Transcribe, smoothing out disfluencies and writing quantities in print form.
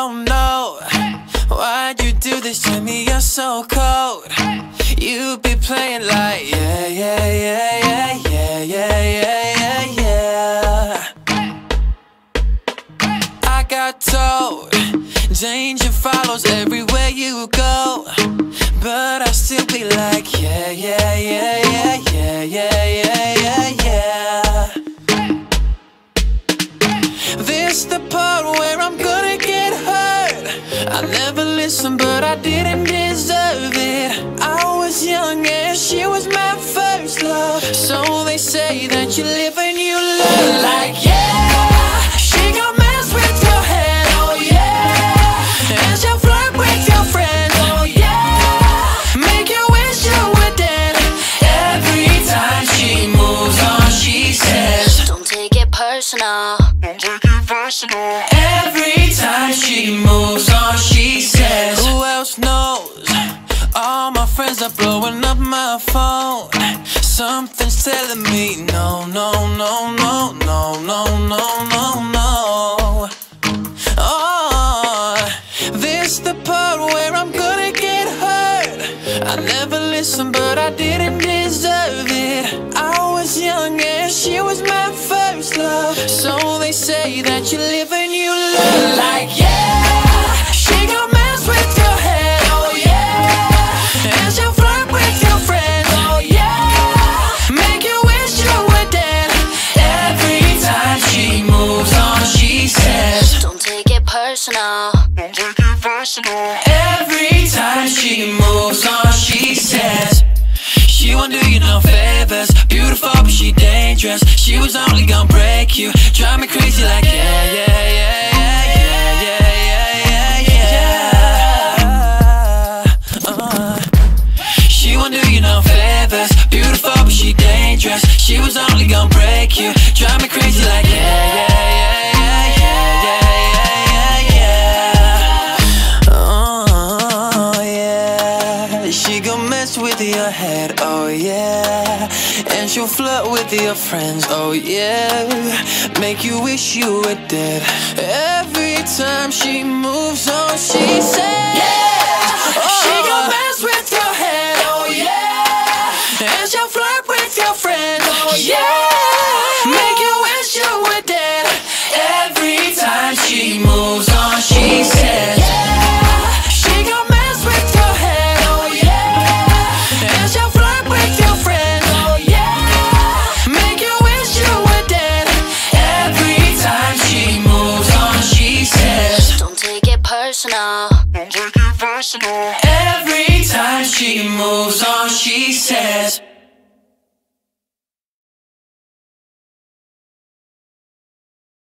don't know why'd you do this to me, you're so cold. You be playing like yeah, yeah, yeah, yeah, yeah, yeah, yeah, yeah, yeah. I got told danger follows everywhere you go, but I still be like yeah, yeah, yeah, yeah, yeah, yeah, yeah, yeah, yeah. This the part where I'm gonna get hurt. I never listened, but I didn't deserve it. I was young and she was my first love, so they say that you live and you learn. Like yeah, she gon' mess with your head, oh yeah, and she'll flirt with your friends, oh yeah, make you wish you were dead. Every time she moves on, she says, don't take it personal. don't take it personal. Every time she moves on, she says, who else knows? All my friends are blowing up my phone. Something's telling me no, no, no, no, no, no, no, no, no. Oh, this the part where I'm gonna get hurt. I never listened, but I didn't deserve it. I was young and she was my first love, so they say that you live and you learn. Like yeah, she gon' mess with your head, oh yeah, and she'll flirt with your friends, oh yeah, make you wish you were dead. Every time she moves on, she says, don't take it personal. don't take it personal. Every time she moves on, she says, she won't do you no favors. Beautiful, but she dangerous. She was only gonna break you, drive me crazy like yeah, yeah, yeah, yeah, yeah, yeah, yeah, yeah. She won't do you no favors. Beautiful, but she dangerous. She was only gonna break you, drive me crazy like yeah, yeah, yeah, yeah, yeah, yeah, yeah. Oh yeah, she gon' mess with your head, oh yeah, and she'll flirt with your friends, oh yeah, make you wish you were dead. Every time she moves on, she says yeah, she gon' mess with your head, oh yeah, and she'll flirt with your friends, oh yeah, make you wish you were dead. Every time she moves on, she says yeah, she gon' mess with your head, oh yeah, and she'll flirt with your friends, oh yeah, make you wish you were dead. Every time she moves on, she says, don't take it personal. don't take it personal. Every time she moves on, she says